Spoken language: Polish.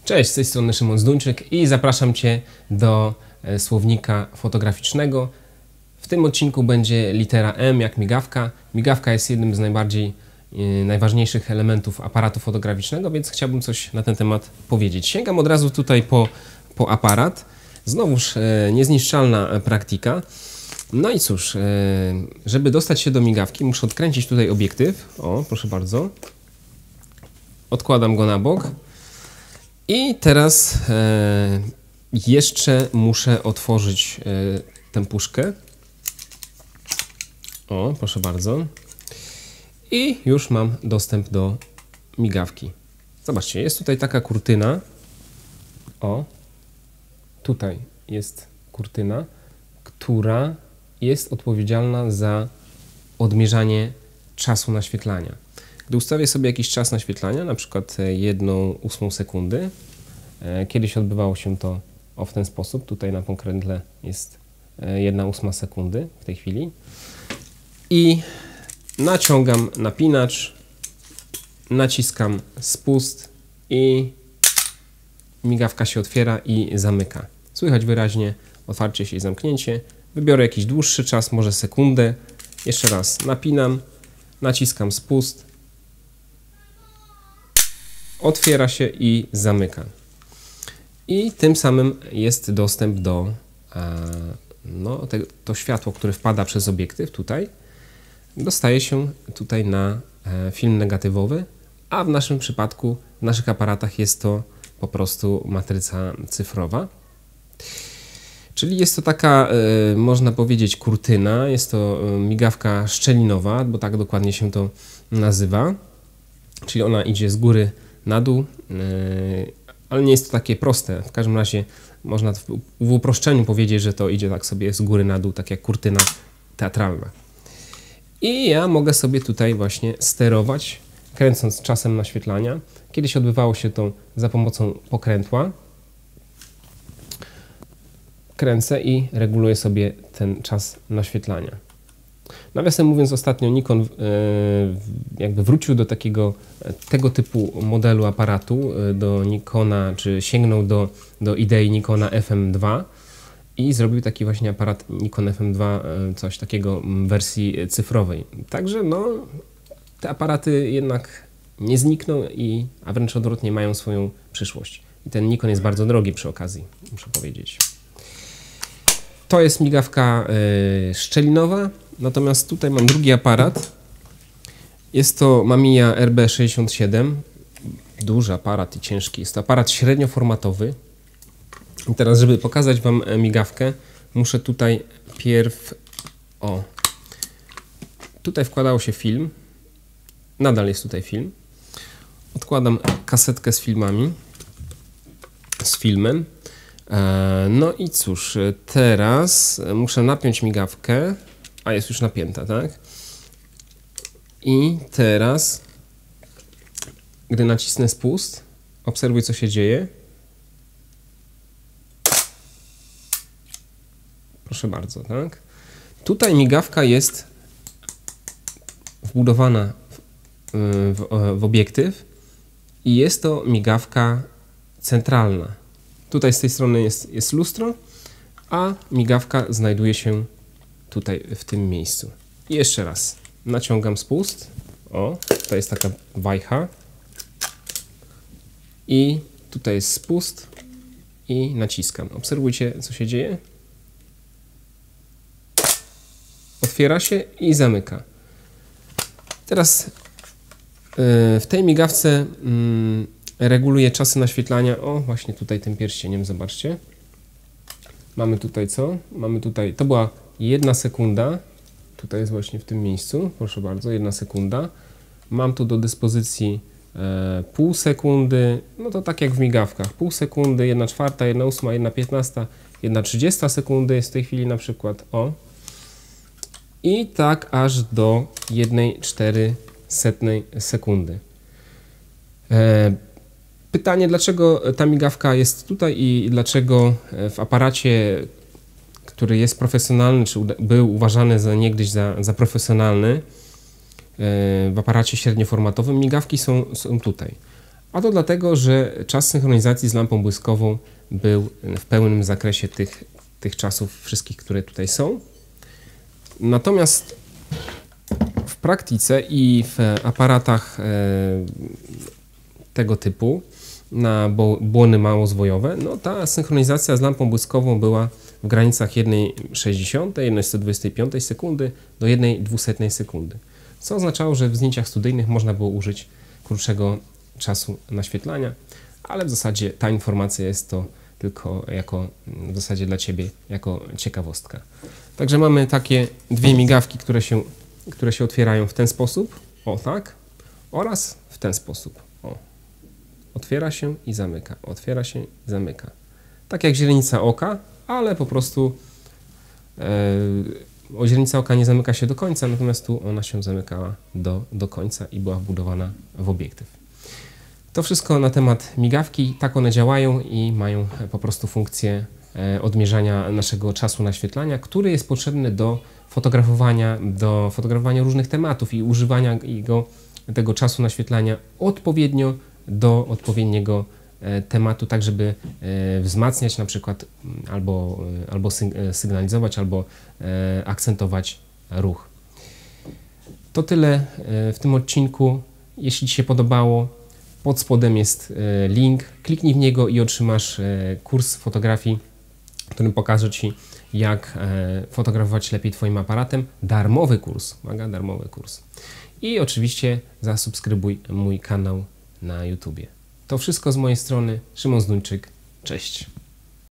Cześć, z tej strony Szymon Zduńczyk i zapraszam Cię do słownika fotograficznego. W tym odcinku będzie litera M jak migawka. Migawka jest jednym z najważniejszych elementów aparatu fotograficznego, więc chciałbym coś na ten temat powiedzieć. Sięgam od razu tutaj po aparat. Znowuż niezniszczalna praktyka. No i cóż, żeby dostać się do migawki, muszę odkręcić tutaj obiektyw. O, proszę bardzo. Odkładam go na bok. I teraz jeszcze muszę otworzyć tę puszkę. O, proszę bardzo. I już mam dostęp do migawki. Zobaczcie, jest tutaj taka kurtyna. O, tutaj jest kurtyna, która jest odpowiedzialna za odmierzanie czasu naświetlania. Gdy ustawię sobie jakiś czas naświetlania, na przykład 1/8 sekundy, kiedyś odbywało się to w ten sposób, tutaj na pokrętle jest 1/8 sekundy w tej chwili i naciągam napinacz, naciskam spust i migawka się otwiera i zamyka. Słychać wyraźnie otwarcie się i zamknięcie. Wybiorę jakiś dłuższy czas, może sekundę. Jeszcze raz napinam, naciskam spust, otwiera się i zamyka. I tym samym jest dostęp do to światło, które wpada przez obiektyw tutaj, dostaje się tutaj na film negatywowy, a w naszym przypadku, w naszych aparatach jest to po prostu matryca cyfrowa. Czyli jest to taka, można powiedzieć, kurtyna, jest to migawka szczelinowa, bo tak dokładnie się to nazywa. Czyli ona idzie z góry na dół, ale nie jest to takie proste. W każdym razie można w uproszczeniu powiedzieć, że to idzie tak sobie z góry na dół, tak jak kurtyna teatralna. I ja mogę sobie tutaj właśnie sterować, kręcąc czasem naświetlania. Kiedyś odbywało się to za pomocą pokrętła. Kręcę i reguluję sobie ten czas naświetlania. Nawiasem mówiąc, ostatnio Nikon jakby wrócił do tego typu modelu aparatu, do Nikona, czy sięgnął do idei Nikona FM2 i zrobił taki właśnie aparat Nikon FM2, coś takiego w wersji cyfrowej. Także no, te aparaty jednak nie znikną, a wręcz odwrotnie mają swoją przyszłość. I ten Nikon jest bardzo drogi przy okazji, muszę powiedzieć. To jest migawka szczelinowa. Natomiast tutaj mam drugi aparat. Jest to Mamiya RB67. Duży aparat i ciężki. Jest to aparat średnioformatowy. I teraz, żeby pokazać Wam migawkę, muszę tutaj tutaj wkładało się film. Nadal jest tutaj film. Odkładam kasetkę z filmem. No i cóż, teraz muszę napiąć migawkę. A jest już napięta, tak? I teraz, gdy nacisnę spust, obserwuj, co się dzieje. Proszę bardzo, tak? Tutaj migawka jest wbudowana w obiektyw i jest to migawka centralna. Tutaj z tej strony jest lustro, a migawka znajduje się tutaj w tym miejscu. I jeszcze raz naciągam spust. O, to jest taka wajcha. I tutaj jest spust i naciskam. Obserwujcie, co się dzieje. Otwiera się i zamyka. Teraz w tej migawce reguluję czasy naświetlania. O, właśnie tutaj tym pierścieniem, zobaczcie. Mamy tutaj co? Mamy tutaj, to była 1 sekunda, tutaj jest właśnie w tym miejscu, proszę bardzo, 1 sekunda. Mam tu do dyspozycji pół sekundy, no to tak jak w migawkach, pół sekundy, 1/4, 1/8, 1/15, 1/30 sekundy jest w tej chwili na przykład, o. I tak aż do 1/4 sekundy. Pytanie, dlaczego ta migawka jest tutaj i dlaczego w aparacie, który jest profesjonalny, czy był uważany niegdyś za profesjonalny, w aparacie średnioformatowym, migawki są tutaj. A to dlatego, że czas synchronizacji z lampą błyskową był w pełnym zakresie tych czasów wszystkich, które tutaj są. Natomiast w praktyce i w aparatach tego typu na błony małozwojowe, no ta synchronizacja z lampą błyskową była w granicach 1/60, 1/125 sekundy do 1/200 sekundy. Co oznaczało, że w zdjęciach studyjnych można było użyć krótszego czasu naświetlania, ale w zasadzie ta informacja jest to tylko w zasadzie dla Ciebie jako ciekawostka. Także mamy takie dwie migawki, które się otwierają w ten sposób, o tak, oraz w ten sposób, o. Otwiera się i zamyka, otwiera się i zamyka. Tak jak źrenica oka, ale po prostu źrenica oka nie zamyka się do końca, natomiast tu ona się zamykała do końca i była wbudowana w obiektyw. To wszystko na temat migawki. Tak one działają i mają po prostu funkcję odmierzania naszego czasu naświetlania, który jest potrzebny do fotografowania różnych tematów i używania tego czasu naświetlania odpowiednio do odpowiedniego tematu, tak żeby wzmacniać na przykład albo sygnalizować, albo akcentować ruch. To tyle w tym odcinku. Jeśli Ci się podobało, pod spodem jest link, kliknij w niego i otrzymasz kurs fotografii, w którym pokażę Ci, jak fotografować lepiej Twoim aparatem. Darmowy kurs, uwaga, darmowy kurs. I oczywiście zasubskrybuj mój kanał na YouTubie. To wszystko z mojej strony. Szymon Zduńczyk. Cześć.